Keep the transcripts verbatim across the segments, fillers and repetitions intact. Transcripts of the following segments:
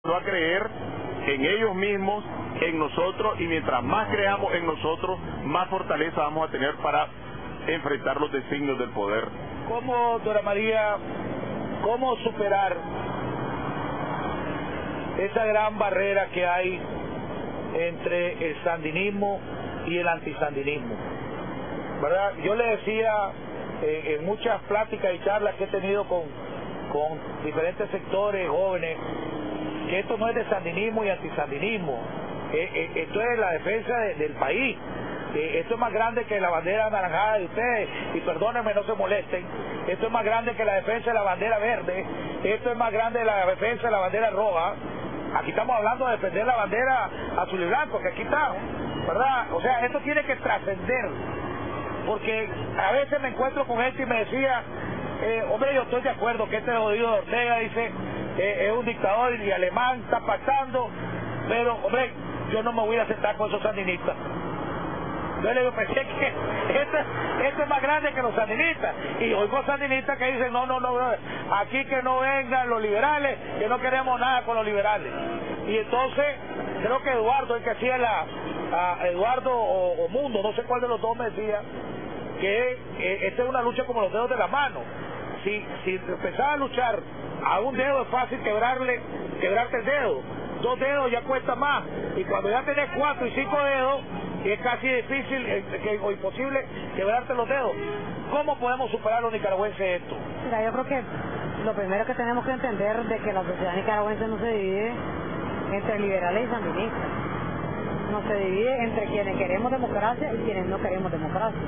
empezó a creer en ellos mismos, en nosotros, y mientras más creamos en nosotros, más fortaleza vamos a tener para enfrentar los designios del poder. ¿Cómo, Dora María, cómo superar esa gran barrera que hay entre el sandinismo y el antisandinismo? ¿Verdad? Yo le decía eh, en muchas pláticas y charlas que he tenido con, con diferentes sectores jóvenes, que esto no es de sandinismo y antisandinismo, eh, eh, esto es la defensa de, del país. Eh, esto es más grande que la bandera anaranjada de ustedes, y perdónenme, no se molesten, esto es más grande que la defensa de la bandera verde, esto es más grande que la defensa de la bandera roja. Aquí estamos hablando de defender la bandera azul y blanco, que aquí está, ¿verdad? O sea, esto tiene que trascender, porque a veces me encuentro con gente y me decía, eh, hombre, yo estoy de acuerdo que este jodido de Ortega, dice, eh, es un dictador y alemán, está pactando, pero, hombre, yo no me voy a sentar con esos sandinistas. Yo le digo, pensé que esto, esto es más grande que los sandinistas. Y oigo sandinistas que dicen, no, no, no, aquí que no vengan los liberales, que no queremos nada con los liberales. Y entonces, creo que Eduardo, el que hacía la, a Eduardo o, o Mundo, no sé cuál de los dos me decía, que eh, esta es una lucha como los dedos de la mano. Si, si empezaba a luchar a un dedo es fácil quebrarle, quebrarte el dedo. Dos dedos ya cuesta más. Y cuando ya tenés cuatro y cinco dedos, es casi difícil eh, que, o imposible quebrarte los dedos. ¿Cómo podemos superar los nicaragüenses esto? Mira, yo creo que lo primero que tenemos que entender de que la sociedad nicaragüense no se divide entre liberales y sandinistas. No se divide entre quienes queremos democracia y quienes no queremos democracia.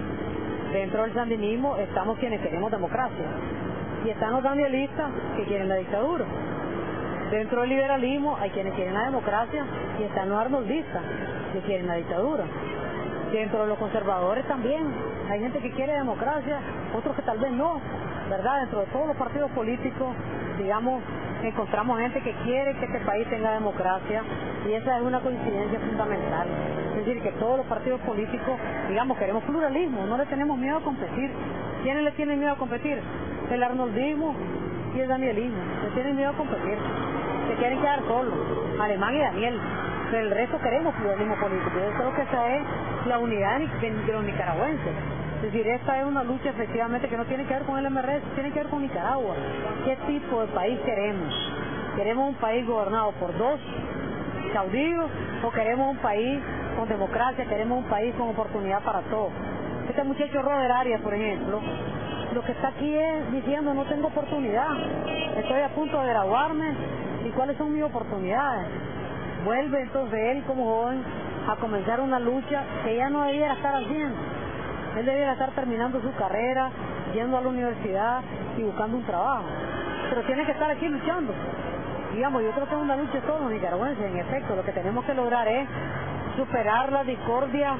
Dentro del sandinismo estamos quienes queremos democracia y están los danielitas que quieren la dictadura. Dentro del liberalismo hay quienes quieren la democracia y están los arnoldistas que quieren la dictadura. Dentro de los conservadores también hay gente que quiere democracia, otros que tal vez no, ¿verdad? Dentro de todos los partidos políticos, digamos, encontramos gente que quiere que este país tenga democracia, y esa es una coincidencia fundamental. Es decir, que todos los partidos políticos, digamos, queremos pluralismo, no le tenemos miedo a competir. ¿Quiénes le tienen miedo a competir? El arnoldismo y el danielismo, le tienen miedo a competir. Se quieren quedar solos, Alemán y Daniel. Pero el resto queremos pluralismo político. Yo creo que esa es la unidad de, de los nicaragüenses. Es decir, esta es una lucha efectivamente que no tiene que ver con el M R S, tiene que ver con Nicaragua. ¿Qué tipo de país queremos? ¿Queremos un país gobernado por dos caudillos o queremos un país con democracia, queremos un país con oportunidad para todos? Este muchacho Roder Arias, por ejemplo, lo que está aquí es diciendo no tengo oportunidad, estoy a punto de graduarme, ¿y cuáles son mis oportunidades? Vuelve entonces él como joven a comenzar una lucha que ya no debiera estar haciendo. Él debiera estar terminando su carrera, yendo a la universidad y buscando un trabajo. Pero tiene que estar aquí luchando. Digamos, yo creo que es una lucha de todos los nicaragüenses. En efecto, lo que tenemos que lograr es superar la discordia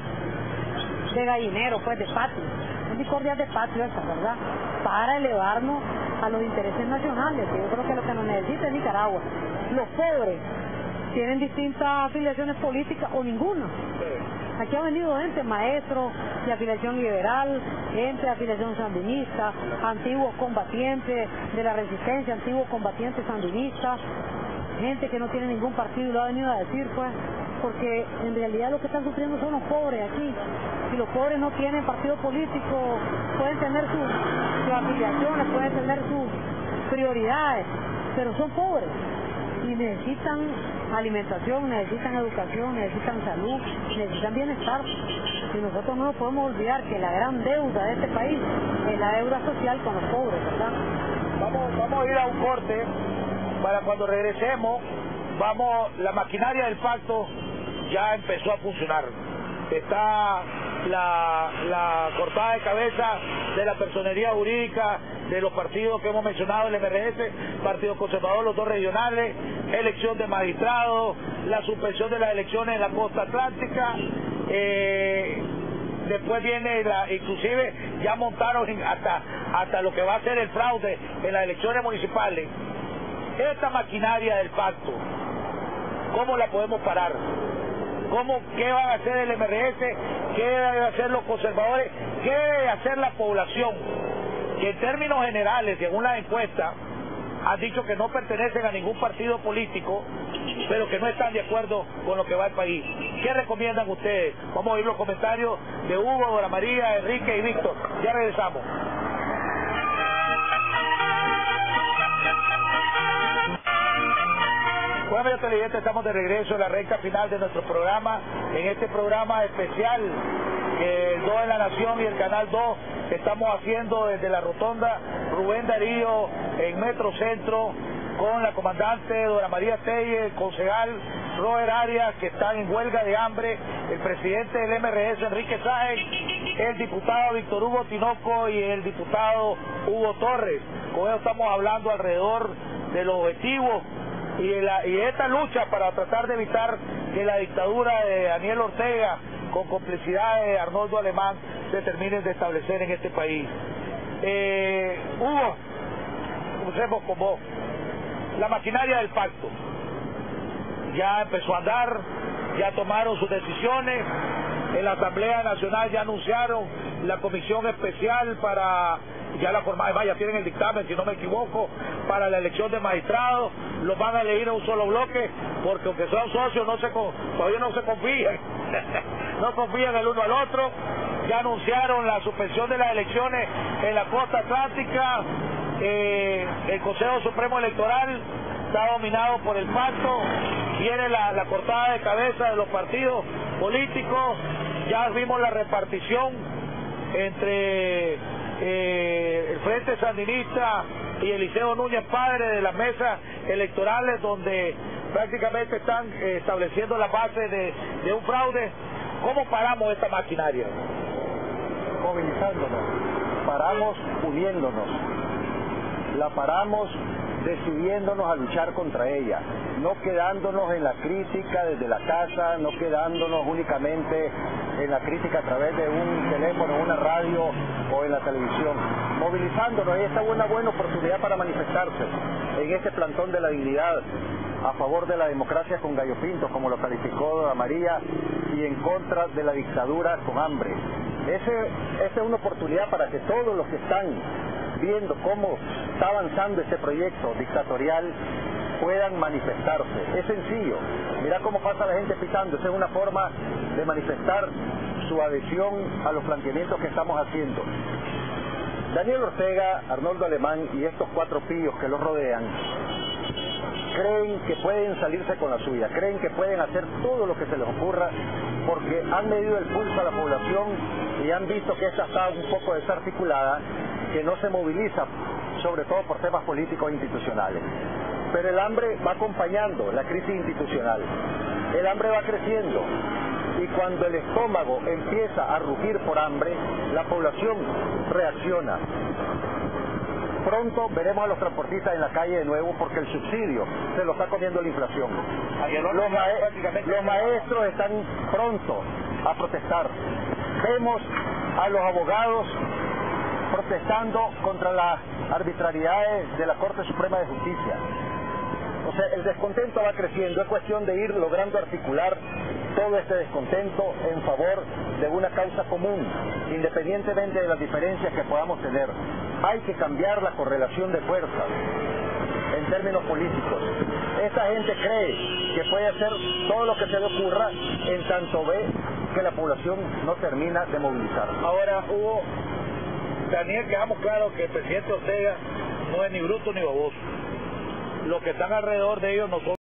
de gallinero, pues de patio. Es discordia de patio esa, ¿verdad? Para elevarnos a los intereses nacionales. Que yo creo que lo que nos necesita es Nicaragua. Los pobres tienen distintas afiliaciones políticas o ninguna. Aquí ha venido gente, maestros de afiliación liberal, gente de afiliación sandinista, antiguos combatientes de la resistencia, antiguos combatientes sandinistas, gente que no tiene ningún partido y lo ha venido a decir, pues, porque en realidad lo que están sufriendo son los pobres aquí. Si los pobres no tienen partido político, pueden tener sus, sus afiliaciones, pueden tener sus prioridades, pero son pobres y necesitan alimentación, necesitan educación, necesitan salud, necesitan bienestar. Y nosotros no nos podemos olvidar que la gran deuda de este país es la deuda social con los pobres, ¿verdad? Vamos, vamos a ir a un corte para cuando regresemos. Vamos, la maquinaria del pacto ya empezó a funcionar. Está la, la cortada de cabeza de la personería jurídica de los partidos que hemos mencionado, el M R S, Partido Conservador, los dos regionales, elección de magistrados, la suspensión de las elecciones en la costa atlántica, eh, después viene, la, inclusive ya montaron hasta, hasta lo que va a ser el fraude en las elecciones municipales. Esta maquinaria del pacto, ¿cómo la podemos parar? ¿Cómo, qué van a hacer el M R S? ¿Qué deben hacer los conservadores? ¿Qué debe hacer la población? Que en términos generales, según la encuesta, han dicho que no pertenecen a ningún partido político, pero que no están de acuerdo con lo que va el país. ¿Qué recomiendan ustedes? Vamos a oír los comentarios de Hugo, Dora María, Enrique y Víctor. Ya regresamos. Bueno, amigos televidentes, estamos de regreso en la recta final de nuestro programa, en este programa especial que el dos en la Nación y el Canal dos estamos haciendo desde la rotonda Rubén Darío en Metro Centro, con la comandante Dora María Telle, el concejal Roger Arias, que están en huelga de hambre, el presidente del M R S, Enrique Sáenz, el diputado Víctor Hugo Tinoco y el diputado Hugo Torres. Con ellos estamos hablando alrededor de los objetivos y, de la, y esta lucha para tratar de evitar que la dictadura de Daniel Ortega, con complicidad de Arnoldo Alemán, se termine de establecer en este país. Eh, Hugo, comencemos con vos. La maquinaria del pacto ya empezó a andar, ya tomaron sus decisiones, en la Asamblea Nacional ya anunciaron la comisión especial para, ya la forma, vaya, tienen el dictamen, si no me equivoco, para la elección de magistrados, los van a elegir en un solo bloque, porque aunque son socios, no se, todavía no se confían, no confían el uno al otro. Ya anunciaron la suspensión de las elecciones en la costa atlántica. Eh, el Consejo Supremo Electoral está dominado por el pacto, viene la, la cortada de cabeza de los partidos políticos, ya vimos la repartición entre eh, el Frente Sandinista y Eliseo Núñez Padre de las mesas electorales, donde prácticamente están eh, estableciendo la base de, de un fraude. ¿Cómo paramos esta maquinaria? Movilizándonos, paramos uniéndonos, la paramos decidiéndonos a luchar contra ella, no quedándonos en la crítica desde la casa, no quedándonos únicamente en la crítica a través de un teléfono, una radio o en la televisión, movilizándonos. Y esta es una buena oportunidad para manifestarse en este plantón de la dignidad a favor de la democracia con gallo pinto, como lo calificó Dora María, y en contra de la dictadura con hambre. Ese, esa es una oportunidad para que todos los que están viendo cómo está avanzando este proyecto dictatorial puedan manifestarse. Es sencillo, mira cómo pasa la gente pitando. Esa es una forma de manifestar su adhesión a los planteamientos que estamos haciendo. Daniel Ortega, Arnoldo Alemán y estos cuatro pillos que los rodean creen que pueden salirse con la suya, creen que pueden hacer todo lo que se les ocurra, porque han medido el pulso a la población y han visto que esta está un poco desarticulada, que no se moviliza, sobre todo por temas políticos e institucionales. Pero el hambre va acompañando la crisis institucional, el hambre va creciendo, y cuando el estómago empieza a rugir por hambre, la población reacciona. Pronto veremos a los transportistas en la calle de nuevo, porque el subsidio se lo está comiendo la inflación. Los, ma los maestros están prontos a protestar. Vemos a los abogados protestando contra las arbitrariedades de la Corte Suprema de Justicia. O sea, el descontento va creciendo, es cuestión de ir logrando articular todo este descontento en favor de una causa común, independientemente de las diferencias que podamos tener. Hay que cambiar la correlación de fuerzas en términos políticos. Esta gente cree que puede hacer todo lo que se le ocurra en tanto ve que la población no termina de movilizar. Ahora, Hugo, Daniel, quedamos claros que el presidente Ortega no es ni bruto ni baboso. Los que están alrededor de ellos no son